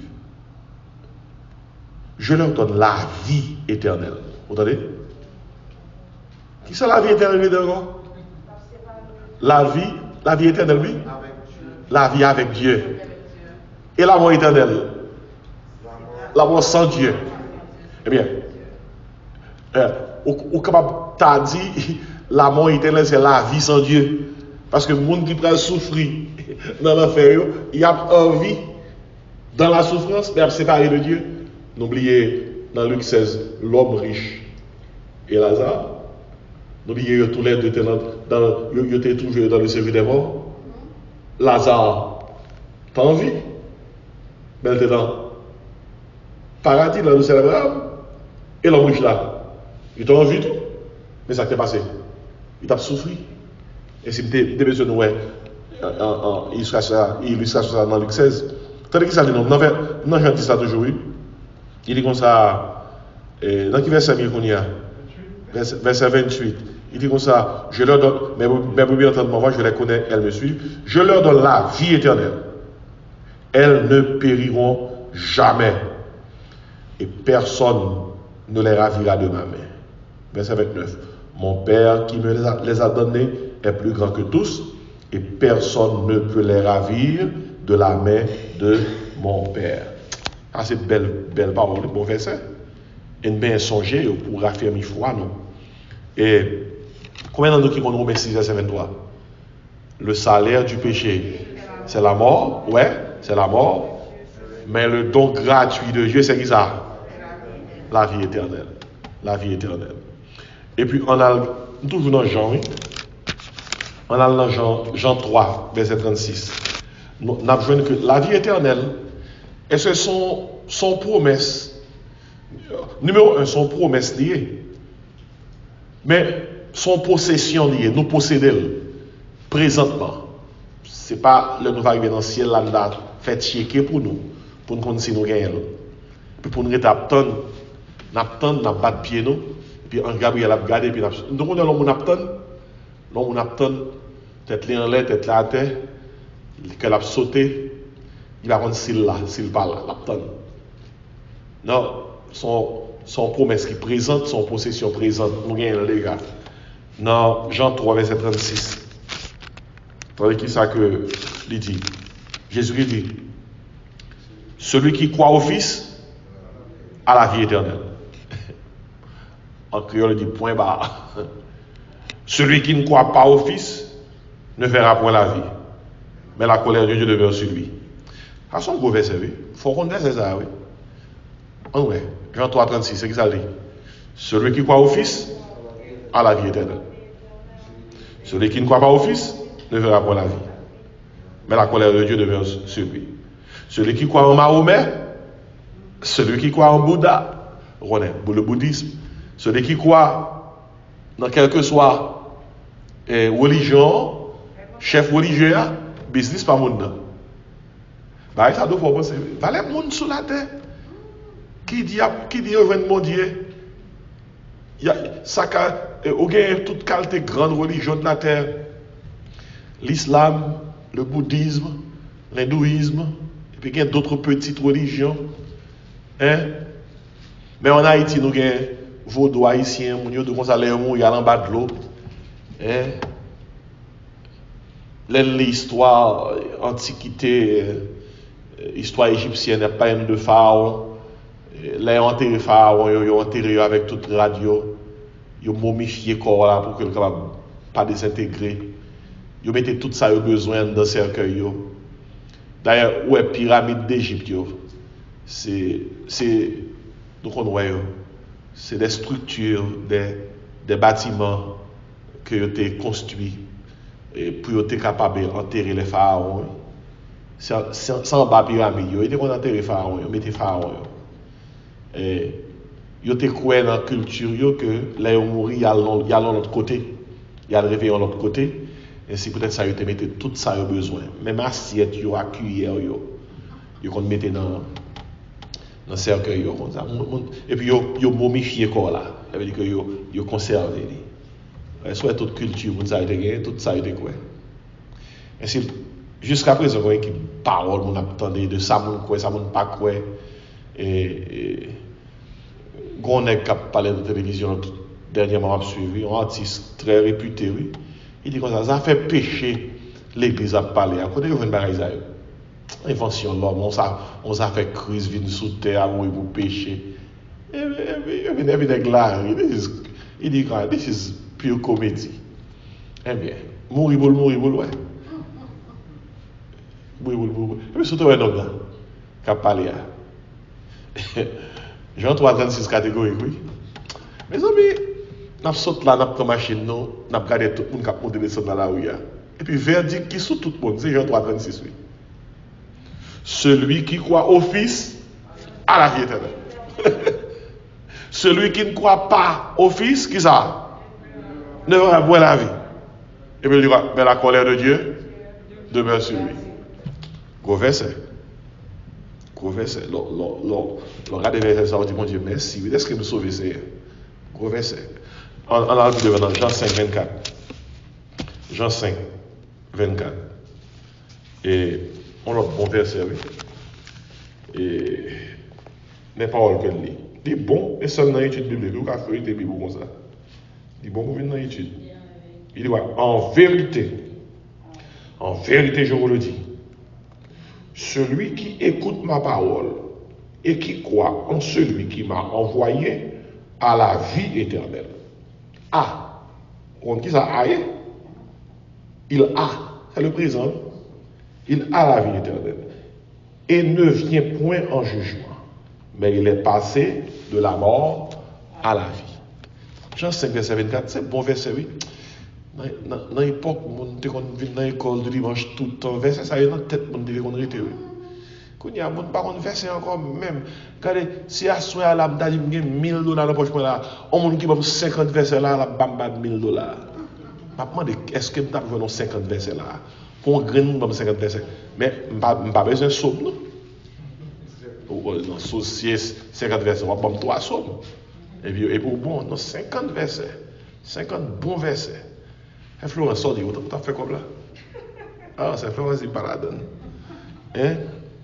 Je leur donne la vie éternelle. Vous entendez? Qui c'est la vie éternelle d'abord? La vie, la vie éternelle, oui? La vie avec Dieu. Et la mort éternelle? La mort sans Dieu. Eh bien, euh, au capable, t'as dit, la mort éternelle, c'est la vie sans Dieu. Parce que le monde qui peut souffrir dans l'enfer, il a envie, dans la souffrance, mais à se séparer de Dieu. N'oubliez, dans Luc seize, l'homme riche et Lazare. N'oubliez, tous les deux étaient dans, ils étaient toujours dans le service des morts. Lazare, t'as envie? Ben, t'es dans paradis, dans le célèbre. Et l'homme riche là, il t'a envie tout. Mais ça t'est passé. Il t'a souffert. Et si tu as besoin de ouais, illustration ça dans Luc seize, tandis qu'il s'agit de nous, non, j'en dis ça toujours, oui. Il dit comme ça, dans qui verset qu'on y a? Verset vingt-huit. Il dit comme ça, je leur donne, mes brebis entendent ma voix, je les connais, elles me suivent. Je leur donne la vie éternelle. Elles ne périront jamais. Et personne ne les ravira de ma main. Verset vingt-neuf. Mon Père qui me les a, les a donnés est plus grand que tous, et personne ne peut les ravir de la main de mon Père. Ah, c'est belle, belle parole, bon verset. Et bien songer pour raffermir foi, non? Et combien d'entre nous qui connaissent Romains six, verset vingt-trois? Le salaire du péché, c'est la mort, ouais, c'est la mort. Mais le don gratuit de Dieu, c'est qui ça? La vie éternelle. La vie éternelle. Et puis, on a, toujours dans Jean, oui? On a dans Jean, Jean trois, verset trente-six. On a besoin que la vie éternelle, et ce sont son promesse. Numéro un, son promesse liée. Mais son possession liée, nous possédons présentement. Ce n'est pas le nouveau arrivé dans le ciel, là, nous avons fait checker pour nous, pour nous connaître si nous gagnons. Puis pour nous attendre, nous attendons, nous battons pied nous, puis en Gabriel a regardé, puis nous nous avons l'homme attend, l'homme attend, tête là en l'air, tête là à terre, qu'elle a sauté, il va prendre s'il là, s'il pas là, l'attend. Non, son, son promesse qui présente, son possession présente, nous gagnons les gars. Dans Jean trois, verset trente-six. Vous voyez qui ça que il dit? Jésus dit, celui qui croit au Fils a la vie éternelle. En créole, il dit point barre. Celui qui ne croit pas au Fils ne verra point la vie, mais la colère de Dieu demeure sur lui. À son gros verset, oui. Il faut qu'on laisse ça, oui. Oh, ouais. Jean trois, trente-six, c'est qui ça dit? Celui qui croit au Fils a la vie éternelle. Celui qui ne croit pas au Fils ne verra point la vie, mais la colère de Dieu demeure sur lui. Celui qui croit en Mahomet, celui qui croit en Bouddha, le bouddhisme, celui qui croit dans quelle que soit eh, religion, chef religieux, business pas monde. Bah ça doit faut penser. Valait monde sur la terre qui dit qui dit rejoindre mon Dieu. Il y a ça ou gain toute qualité grande religion de la terre. L'islam, le bouddhisme, l'hindouisme, et puis il y a d'autres petites religions. Hein? Mais en Haïti, nous avons vaudou haïtien, nous avons des gens qui sont en bas de l'eau. Hein? L'histoire, l'antiquité, l'histoire égyptienne, il n'y a pas de pharaon. Les enterrés pharaon, ils ont enterré avec toute radio. Ils ont momifié le corps là pour que le capable pas désintégrer. Ils mettaient tout ça au besoin dans le cercueil. D'ailleurs, où est la pyramide d'Égypte? C'est, c'est, donc on voit, c'est des structures, des, des bâtiments qui ont été construits pour être capables d'enterrer les pharaons. Sans bas pyramide, ils étaient enterrés les pharaons, ils mettaient les pharaons. Et ils étaient cru dans la culture que là, ils mourent, il y a l'autre côté, il y a le réveil de l'autre côté. Et c'est peut-être ça, ils te mettaient tout ça au besoin. Même assiette, yo, à cuillère, yo, yo qu'on mettait dans le cercueil, yo, comme ça. Et puis, yo, yo momifié corps là. Ça veut dire que yo, yo conservé. Soit toute culture, vous avez gagné, tout ça, il est quoi. Et c'est jusqu'à présent, vous voyez qu'il parole, on attendait de ça, mon quoi, ça, mon pas quoi. Et, on a parlé de télévision dernièrement suivi, un artiste très réputé, oui. Il dit comme ça, ça fait pécher l'église à parler. À côté de vous, invention l'homme, on s'est on fait crise, vine sous terre, mourir pour pécher. Et puis, il dit quoi, this is pure comédie. Eh bien, mourir pour mourir pour ouais. Mourir pour mourir. Et puis surtout un homme là, qui a parlé. Jean trois, trente-six catégoriques, oui. Mes amis, nous sautons là, nous prenons la machine, nous regardons tout le monde qui a monté descendre dans la rue. Et puis, verdict qui sous tout le monde, c'est Jean trois, trente-six, oui. Celui qui croit au Fils a la vie éternelle. Celui qui ne croit pas au Fils, qui ça? Ne verra point la vie. Et puis il dira, mais la colère de Dieu demeure sur lui. Gros verset. Gros verset. Regardez le verset, on dit, mon Dieu, merci. Est-ce que nous sauvez, c'est gros verset. On a vu devant Jean cinq, vingt-quatre. Jean cinq, vingt-quatre. Et on a un bon verset, oui. Et les paroles qu'elle lit. Il est bon, et seul dans l'étude biblique. Vous avez fait des Bibles comme ça. Il est bon pour venir dans l'étude. Il dit, en vérité, en vérité, je vous le dis, celui qui écoute ma parole et qui croit en celui qui m'a envoyé a la vie éternelle. A. On dit ça, a. Il a. C'est le présent. Il a la vie éternelle. Et ne vient point en jugement, mais il est passé de la mort à la vie. Jean cinq, verset vingt-quatre, c'est un bon verset, oui. Dans l'époque où on était dans l'école du dimanche tout le temps, verset, ça y est dans la tête, on devait qu'on était, oui. Quand il y a un par contre verset encore même. Regardez, si à soi à la m'dali mille dollars dans poche là, on monde qui va cinquante versets là, la bamba mille dollars. Pas demander est-ce que m't'a besoin cinquante versets là. Pour un grand nombre cinquante versets. Mais m'pas pas besoin de somme non. Dans socié cinquante versets, on va prendre trois sommes. Et puis et pour bon, non cinquante versets. cinquante bons versets. Et Florence sort dit, t'as fait comme là. Ah, c'est Florence qui parle là-dedans. Hein?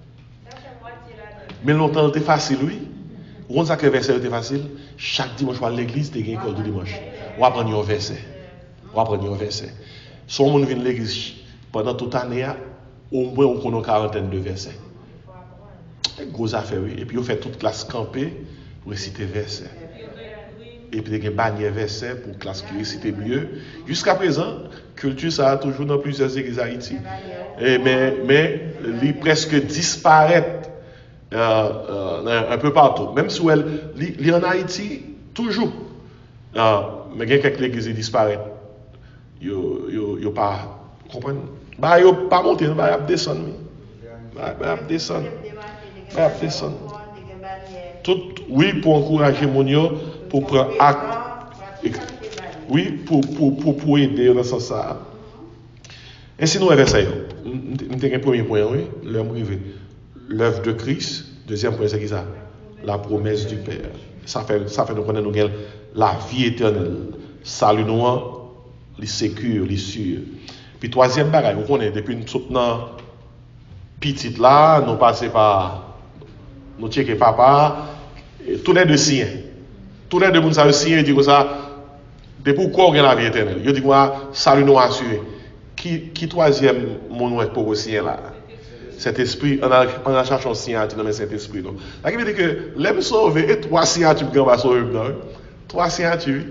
Mais longtemps, c'était facile, oui. On sait que le verset était facile. Chaque dimanche, à l'église, tu as une école du dimanche. On apprend un verset. On apprend un verset. Si on vient à l'église pendant toute l'année, au moins on connaît une quarantaine de versets. C'est une grosse affaire, oui. Et puis on fait toute classe campée pour réciter versets. Et puis il y a une bannière verset pour classe qui récite mieux. Jusqu'à présent, culture, ça a toujours dans plusieurs églises Haïti. Et mais, mais, il presque disparaît. Euh, euh, un peu partout. Même si elle est en Haïti, toujours. Euh, mais il y a quelques églises qui disparaissent. Ils ne pas. Comprenez? Bah, ils ne pas monter, ils ne descendre. Ils ne descendre. Ils ne descendre. Tout, oui, pour encourager mon yo, pour prendre acte. Oui, pour, pour, pour, pour aider dans ce sens. Et sinon, on va faire ça. Je vais un premier point, oui, l'homme privé. L'œuvre de Christ, deuxième point, c'est qui ça? La promesse du Père. Ça fait, ça fait nous connaître nous la vie éternelle. Salut nous, les sécures, les sûrs. Puis troisième bagage, vous connaissez, depuis nous sommes petite là, nous passons par, nous checkons papa, tous les deux siens. Tous les deux nous savent signer, ils disent ça, c'est pourquoi on a la vie éternelle. Ils disent moi, salut nous assuré. Qui, qui troisième mon pour le sien là? Cet esprit, on a, on a cherché un signature dans cet esprit. Donc, ça veut dire que l'aime sauver et trois signatures qui vont sauver. Trois signatures.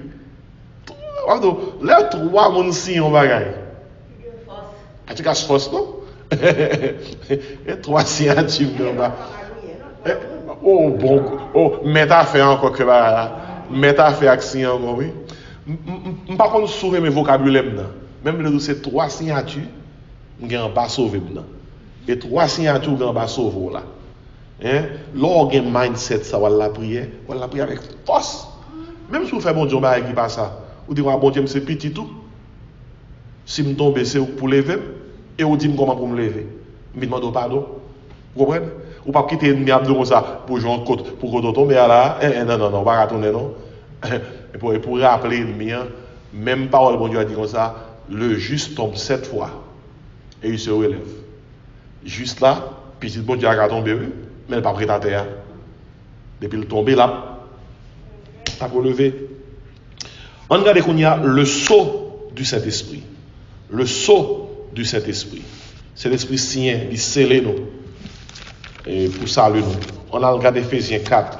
Les trois mon signe en bagaille. Tu caches force, non? Et trois signatures qui vont. Oh, bon. Oh, mais t'as fait encore que là. Mais t'as fait action encore, oui. Par contre, sauver mes vocabulaires. Même le c'est trois signatures, je ne vais pas sauver. Et trois signatures dans bas sauver là. Hein? Lorsque mindset ça va la prière, on la prière avec force. Même si vous faites bon Dieu bah qui passe ça, vous dites bon Dieu c'est petit tout. Si me tombe c'est pour lever et vous dites comment pour me lever. Me demande pardon. Vous comprenez? Ou pas quitter ennemi abdou comme ça pour jouer en côte pour qu'on tombe là. Eh, non non non, pas retourner non. Et pour pour rappeler ennemi, même parole bon Dieu a dit comme ça, le juste tombe sept fois et il se relève. Juste là, petit bon Dieu a tombé, mais elle n'est pas prête à terre. Depuis le tomber là, pas pour lever. On regarde qu'on y a le sceau du Saint-Esprit. Le sceau du Saint-Esprit. C'est l'Esprit Saint, il scelle nous. Et pour saluer nous. On a regardé Éphésiens quatre.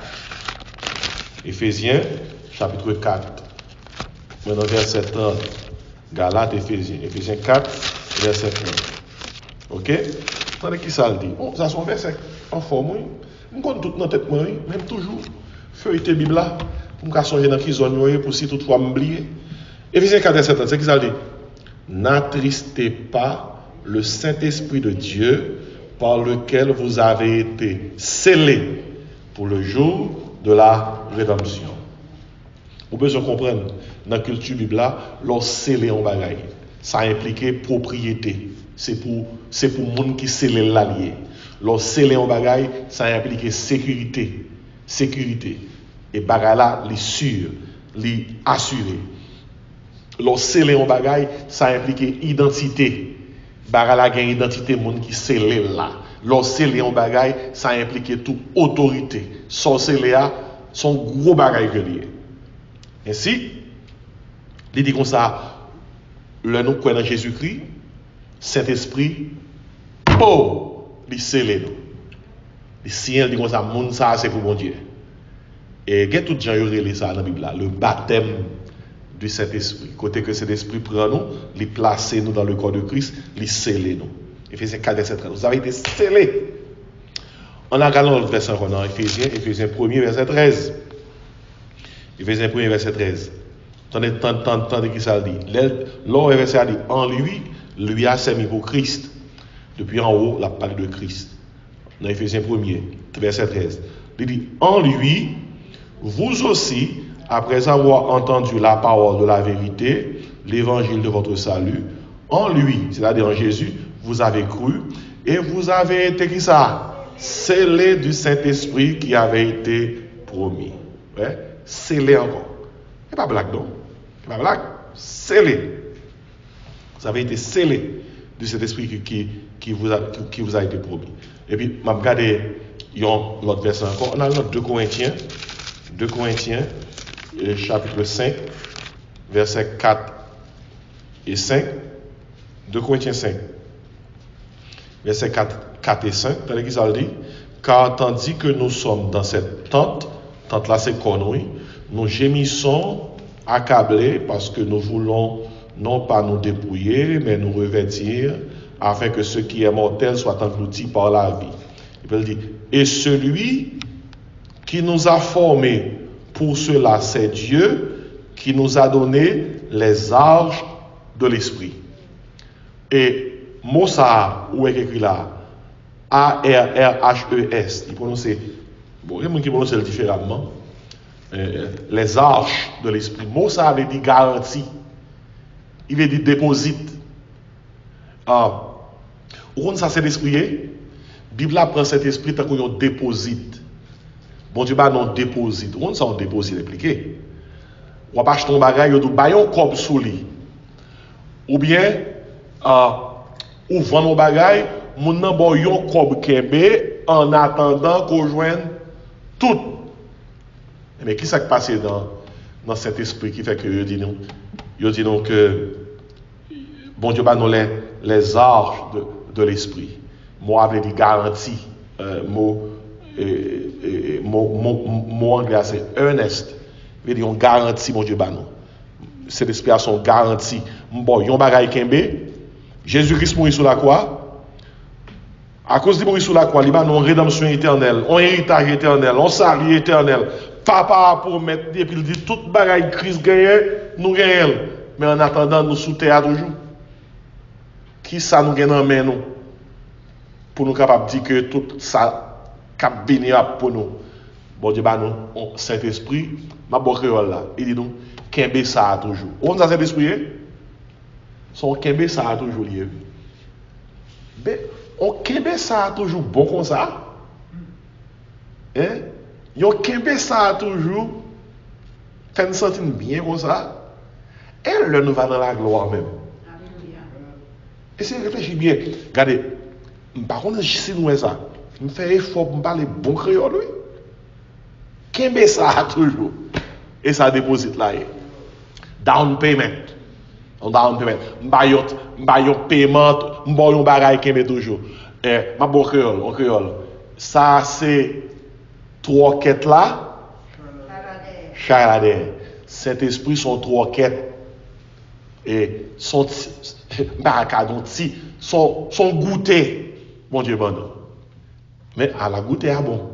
Éphésiens, chapitre quatre. Maintenant, verset trente. Galates, Éphésiens. Éphésiens quatre, verset un. Ok? Attendez qui ça le dit? Oh, ça sont verset en forme, oui. Je compte tout dans la tête, oui. Même toujours. Feuilleter la Bible là. Je me songer dans qui zone, pour si toutefois m'oublier. Éphésiens quatre, verset trente. C'est qui ça le dit? N'attristez pas le Saint-Esprit de Dieu par lequel vous avez été scellés pour le jour de la rédemption. Vous besoin comprendre, dans la culture Bible, l'on scellé en bagaille. Ça implique propriété. C'est pour c'est pour monde qui scellé l'allié. L'on scellé en bagaille, ça implique sécurité. Sécurité. Et bagaille là, les sûr, les assuré. L'on scellé en bagaille, ça implique identité. Bagaille là, gagne identité monde qui scellé là. L'on scellé en bagaille, ça implique toute autorité. Son scellé là, son gros bagaille que lié. Ainsi, il dit comme ça, le nom croit dans Jésus-Christ, Saint-Esprit, oh, il scellé nous. Si elle dit comme ça, moun ça c'est pour bon Dieu. Et il y a tout gens qui ça dans la Bible là, le baptême du Saint-Esprit. Côté que cet esprit prend nous, il place nous dans le corps de Christ, il scelle nous. Éphésiens quatre, verset treize. Vous avez été scellés. On a regardé l'autre verset encore dans Éphésiens, Éphésiens un, verset treize. Éphésiens un, verset treize. Tendez, tendez, tendez qui ça dit. L'autre verset a dit, en lui, lui a servi pour Christ. Depuis en haut, la parole de Christ. Dans Éphésiens un, verset treize. Il dit, en lui, vous aussi, après avoir entendu la parole de la vérité, l'évangile de votre salut, en lui, c'est-à-dire en Jésus, vous avez cru et vous avez été qui ça? Scellés du Saint-Esprit qui avait été promis. Ouais? Scellés encore. C'est pas blague, non? C'est pas blague. Scellés. Vous avez été scellés du Saint-Esprit qui, qui, qui, vous a, qui, qui vous a été promis. Et puis, je vais regarder l'autre verset encore. On a l'autre deux Corinthiens. deux Corinthiens, chapitre cinq, versets quatre et cinq. deux Corinthiens cinq, versets quatre, quatre et cinq. T'as qui ça dit? Car tandis que nous sommes dans cette tente, tente là c'est connu, nous gémissons accablés parce que nous voulons non pas nous dépouiller, mais nous revêtir, afin que ce qui est mortel soit englouti par la vie. Il peut dire, et celui qui nous a formés pour cela, c'est Dieu qui nous a donné les arches de l'esprit. Et Mossa, où est écrit là? A R R H E S. Il prononce, bon, il y a des gens qui prononcent différemment. Euh, les arches de l'esprit. Mossa veut dire garantie. Il veut dire déposite. Ah, où ça c'est l'esprit? La Bible prend cet esprit tant qu'on déposite. Bon Dieu, bah non déposite. Où ça on déposite expliqué? Ou pas acheter un bagage, ou ba yon cob sous lui. Ou bien euh, ou vendre un bagage, moun nan bon yon cob kembe en attendant qu'on joigne tout. Mais qui s'est passé dans dans cet esprit qui fait que yo dit nous, yo dit donc que bon Dieu bah nous les les arches de, de l'esprit. Moi avait dit garantie, euh, mot et, et mot, mot, mot anglais c'est earnest. Veut dire on garantie mon Dieu bah nous. Cet esprit a son garantie. Bon yon bagay kembe, Jésus-Christ mourit sur la croix. À cause de mourir sur la croix, il a une rédemption éternelle, un héritage éternel, un salut éternel. Papa pour mettre, et puis il dit tout bagaille Christ gagne, nous gagnons. Mais en attendant, nous sous terre toujours. Qui ça nous gagne en main nous? Pour nous capables de dire que tout ça cap venir pour nous. Bon Dieu, bah nous, Saint-Esprit, ma bonne créole là, il dit nous, Kembe ça a toujours. On a Saint-Esprit, son Kembe ça a toujours lié. Mais on Kembe ça a toujours bon comme ça. Hein? Yon Kembe ça a toujours fait nous sentir bien comme ça. Et le nous va dans la gloire même. Et c'est réfléchir bien. Regardez, par contre, si nous ça, je fais effort pour me parler bon créole, oui. Kembe ça a toujours. Et ça déposite là. Down payment. On down payment. M'bayot, m'bayot paiement, m'bayot bagay kembe toujours. Eh, ma bon créole, on créole. Ça c'est trois quêtes là. Charladin. Saint-Esprit sont trois quêtes. Et son baracadon ti, son son goûter. Mon Dieu bon. Mais à la goûter à bon.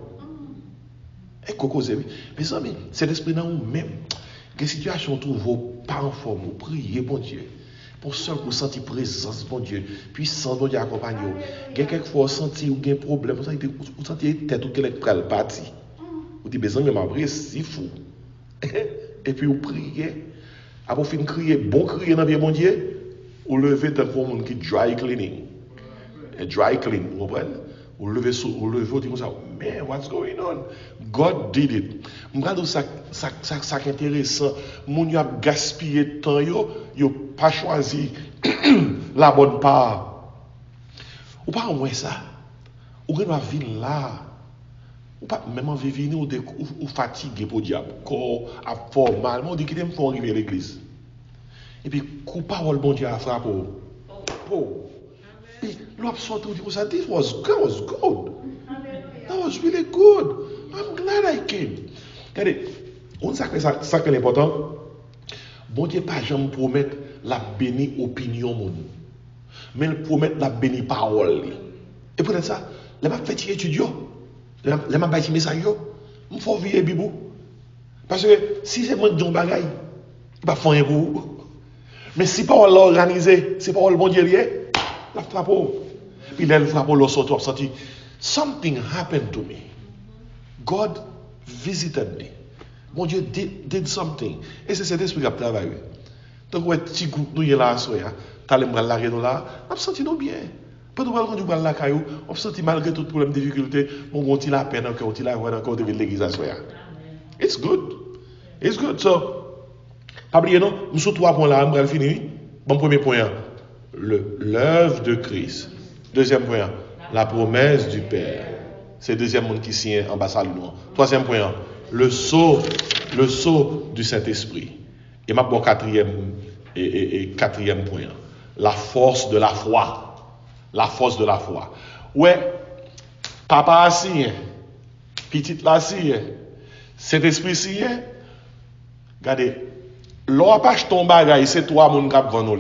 Et coco c'est mes amis, c'est l'esprit dans nous même. Que situation trouve pas en forme, priez bon Dieu. Pour seul pour sentir présence bon Dieu, puissance bon Dieu accompagne vous. Gen quelquefois sentir ou gen problème, vous sentez vous sentez tête ou quelque pral parti. Vous dites besoin même après si fou. Et puis vous priez. Après vous fin crier, bon crier dans bien bon Dieu, ou lever tant pour monde qui dry cleaning. Et dry clean, vous comprenez? Ou lever sur ou lever vous dites comme ça, man, what's going on? God did it. M'gade ça ça ça ça intéressant. Moun yo a gaspillé temps yo, yo pas choisi la bonne part. Ou pas moins ça. Ou doit vivre là. Ou pas même en vivre ou, ou, ou fatigué pour diable, corps a fort mal, on dit qu'il aime faut arriver à l'église. Et puis coup parole bon Dieu a frappé. Oh. Et l'autre sorti dit ça, this was good, was good. That was really good. I'm glad I came. Regardez, on sait que ça, ça qui est important. Bon Dieu pas jamais promettre la béni opinion moun. Mais il promet la béni parole. Et pour ça, les m'a fait étudiant. Les m'a bâti message yo. Il faut vivre bibou. Parce que si c'est moi qui dis un bagay, il va faire un pour. Mais si pas l'organiser, c'est pas le bon Dieu lié, la frappe. Puis là, le frappe le sort senti something happened to me. God visited me. Mon Dieu did, did something. Et c'est cet esprit qui a travaillé. Donc, ouais, petit groupe nous y est là, soya. T'as les bras largués nous là, on senti nous bien. Pendant qu'on nous parle la caillou, on senti malgré tout problème, difficulté, on continue la peine encore, on continue la voix encore de l'église à soya. It's good. It's good. So, pas oublier non, nous sommes trois points là, on va finir. Bon premier point, le l'œuvre de Christ. Deuxième point, la promesse du Père. C'est le deuxième monde qui signe en bas salut. Troisième point, le sceau, le sceau du Saint-Esprit. Et ma bon quatrième et, et, et quatrième point, la force de la foi. La force de la foi. Ouais, papa a signé, petite la signé, Saint-Esprit signé. Regardez, l'on pas ton bagage, c'est toi mon cap vendre.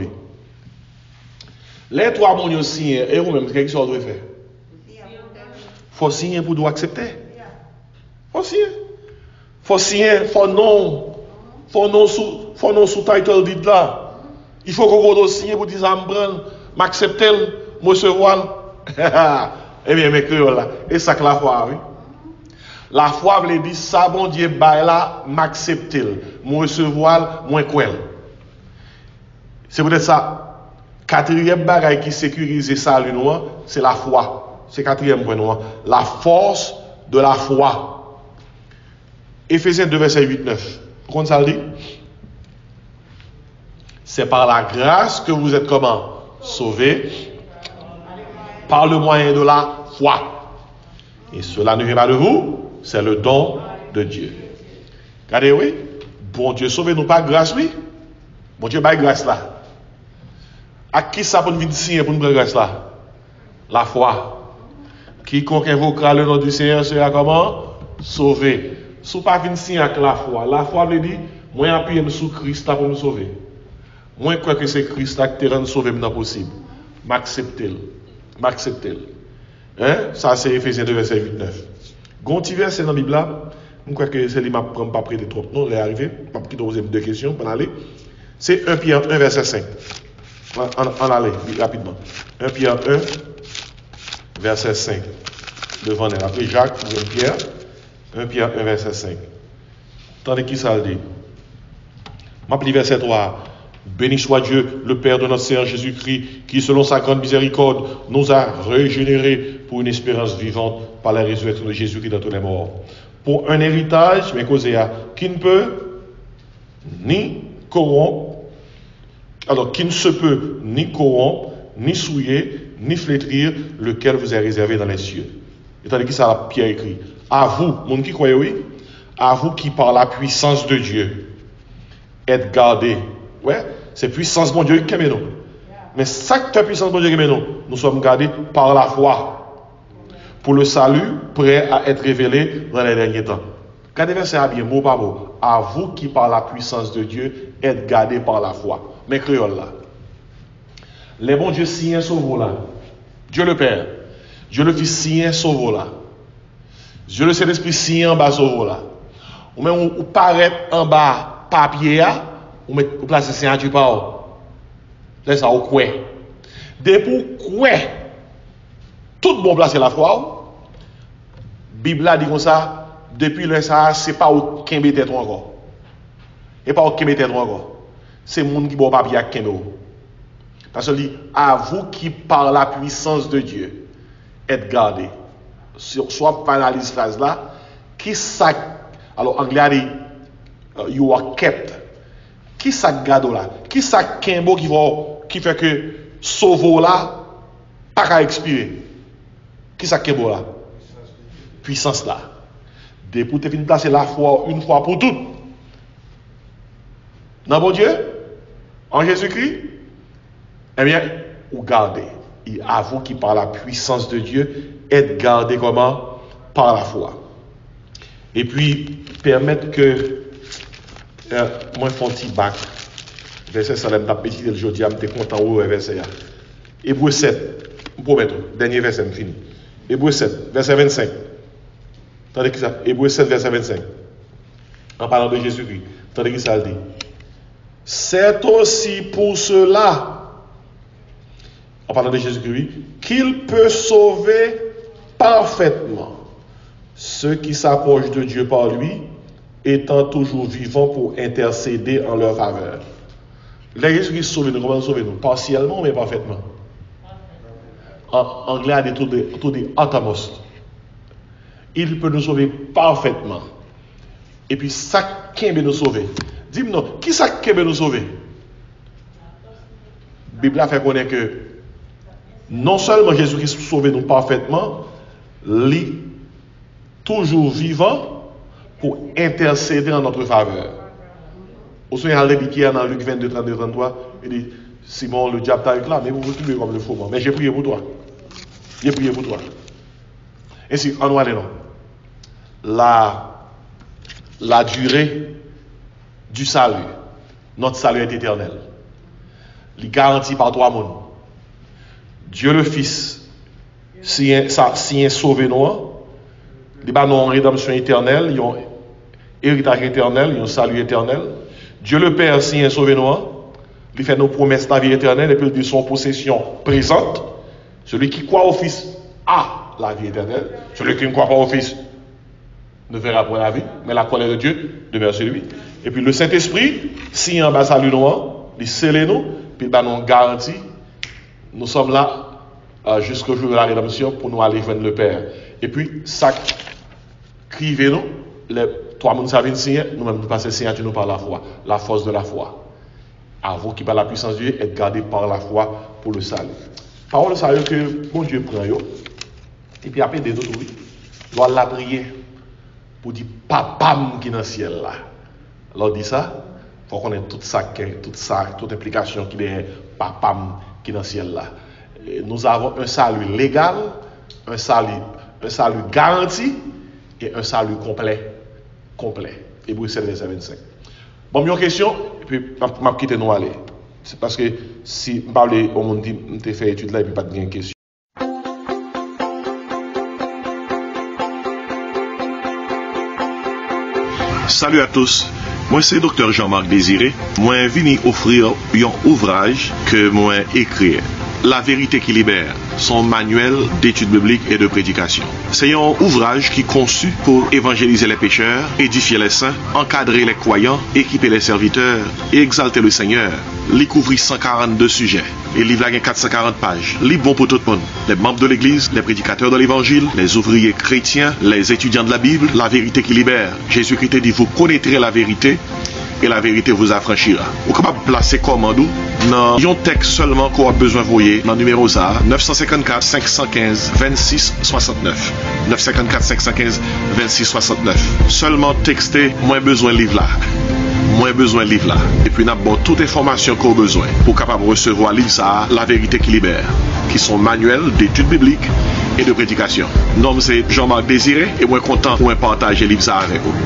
Les trois mon signé et vous même qu'est-ce que vous devez faire? Faut signer pour nous accepter. Faut signer. Faut signer, faut non, faut non sous, faut non sous title dit là. Il faut qu'on go signer pour dire ça me prendre, m'accepter, me recevoir. Eh bien mes créoles là, et ça que la foi oui. La foi veut dire ça bon Dieu bail là, m'accepter, me recevoir, moins quoi. C'est peut-être ça. Quatrième bagaille qui sécurise ça lui nous, c'est la foi. C'est quatrième point noir. La force de la foi. Éphésiens deux, verset huit neuf. Comment ça le dit? C'est par la grâce que vous êtes comment? Sauvés. Par le moyen de la foi. Et cela ne vient pas de vous, c'est le don de Dieu. Regardez, oui. Bon Dieu, sauvez-nous par grâce, oui. Bon Dieu, par grâce là. À qui ça pour nous venir signer pour nous prendre grâce là? La foi. Quiconque invoquera le nom du Seigneur sera comment? Sauvé. Si vous pas venir signer avec la foi, la foi veut dire, moi appuyer sur Christ pour me sauver. Moi crois que c'est Christ qui te rend sauvé maintenant possible. M'accepter. M'accepter. Hein? Ça c'est Éphésiens deux, verset huit neuf. Gon petit verset dans la Bible là, je crois que c'est lui m'a prend pas près de trop. Non, il est arrivé, pas qui poser deux questions pour aller. C'est un Pierre un verset cinq. En aller rapidement. un Pierre un verset cinq. Devant elle. Après Jacques, deuxième Pierre. un Pierre un verset cinq. Attendez qui ça le dit. M'appli verset trois. Béni soit Dieu, le Père de notre Seigneur Jésus-Christ, qui selon sa grande miséricorde nous a régénérés pour une espérance vivante par la résurrection de Jésus-Christ d'entre les morts. Pour un héritage, mais causé à qui ne peut ni corrompre, alors qui ne se peut ni corrompre, ni souiller, ni flétrir, lequel vous est réservé dans les cieux. Et tandis que ça, Pierre écrit, à vous, mon qui croyez, oui, à vous qui par la puissance de Dieu êtes gardés. Ouais, c'est puissance de Dieu qui est nous. Mais cette puissance de Dieu qui est nous, nous sommes gardés par la foi. Pour le salut, prêt à être révélé dans les derniers temps. Regardez verset à bien, mot par mot. À vous qui par la puissance de Dieu êtes gardés par la foi. Mes créoles là. Les bons dieux signent sauveur là. Dieu le Père. Dieu le Fils signe sauveur là. Dieu le Saint-Esprit signe en bas sauveur là. Ou même ou paraît en bas papier là. Ou met ou placer signature par là ça au quoi. Depuis quoi tout bon placer la foi. Bible a dit comme ça depuis le ça c'est pas au kembe tête encore. Et pas au kembe tête encore. C'est monde qui bon papier à kembe. Parce que dit à vous qui par la puissance de Dieu êtes gardés. Soit finalise phrase là qui ça alors anglais a dit uh, you are kept. Qui ça garde là? Qui ça kembo qui va qui fait que sauve là pas qu'à expirer? Qui ça kembo là? Puissance là. Depuis tu finis placer la foi une fois pour toutes. Dans bon Dieu en Jésus-Christ, eh bien, ou gardez. Et à vous qui par la puissance de Dieu êtes gardés comment? par la foi. Et puis, permettre que euh, moi, je fais un petit bac. Verset ça, je petit le jeudi, je suis content au verset. Hébreu sept, je promets, dernier verset, je finis. Hébreu sept, verset vingt-cinq. Attendez qui ça? Hébreu sept, verset vingt-cinq. En parlant de Jésus-Christ. Attendez qui ça le dit. C'est aussi pour cela, en parlant de Jésus-Christ, qu'il peut sauver parfaitement ceux qui s'approchent de Dieu par lui, étant toujours vivants pour intercéder en leur faveur. Là, Jésus-Christ sauve nous, comment sauver nous? Partiellement, mais parfaitement. En anglais, a des taux de, taux de uttermost. Il peut nous sauver parfaitement. Et puis, ça qui peut nous sauver. Dis-moi, qui ça qui peut nous sauver? La Bible a fait connaître que non seulement Jésus-Christ sauve nous parfaitement, il est toujours vivant pour intercéder en notre faveur. Au souvenir, il dit qu'il y a dans Luc vingt-deux, trente-deux, trente-trois, il dit, Simon, le diable t'a réclamé, vous vous trouvez comme le faux. Mais j'ai prié pour toi. J'ai prié pour toi. Ainsi, en noir, non. La, la durée du salut, notre salut est éternel. Il est garanti par trois mondes. Dieu le Fils, si un, si un sauvé nous, il a une rédemption éternelle, il a un héritage éternel, il a un salut éternel. Dieu le Père, si un sauvé nous, il fait nos promesses de la vie éternelle et puis il dit son possession présente. Celui qui croit au Fils a la vie éternelle. Celui qui ne croit pas au Fils ne verra point la vie, mais la colère de Dieu demeure sur lui. Et puis le Saint-Esprit, si un bas salut nous, il scelle nous, puis il nous garantit. Nous sommes là euh, jusqu'au jour de la rédemption pour nous aller joindre le Père. Et puis, ça, criez-nous, les trois mondes savent signer, nous-mêmes nous passons signature nous par la foi, la force de la foi. À vous qui par la puissance de Dieu, êtes gardés par la foi pour le salut. Parole de salut que bon Dieu prend, yo, et puis après des autres, oui, doit la prier pour dire papa qui est dans le ciel là. Alors dit ça, il faut qu'on ait tout ça, toute ça, toute implication qui est papa qui est dans le ciel là. Et nous avons un salut légal, un salut, un salut garanti et un salut complet. Complet. Hébreu sept, verset vingt-cinq. Bon, une question, et puis je vais quitter nous aller. C'est parce que si je parle au monde dit, je fait étude là et puis pas de question. Salut à tous. Moi c'est docteur Jean-Marc Désiré. Moi venu offrir un ouvrage que moi écrit. La vérité qui libère, son manuel d'études bibliques et de prédication. C'est un ouvrage qui est conçu pour évangéliser les pécheurs, édifier les saints, encadrer les croyants, équiper les serviteurs et exalter le Seigneur. Il couvre cent quarante-deux sujets et le livre a quatre cent quarante pages. Livre bon pour tout le monde. Les membres de l'Église, les prédicateurs de l'Évangile, les ouvriers chrétiens, les étudiants de la Bible, la vérité qui libère. Jésus-Christ dit, vous connaîtrez la vérité et la vérité vous affranchira. Vous êtes capable de placer commande dans un texte seulement qu'on a besoin de voyer dans le numéro ça, neuf cent cinquante-quatre, cinq cent quinze, vingt-six, soixante-neuf. neuf cent cinquante-quatre, cinq cent quinze, vingt-six, soixante-neuf. Seulement texter, moins besoin de livre là. Moins besoin de livre là. Et puis, nous avons toute information qu'on a besoin pour capable de recevoir livre ça, la vérité qui libère, qui sont manuels d'études bibliques et de prédication. Nom c'est Jean-Marc Désiré et moi content pour partager livre ça avec vous.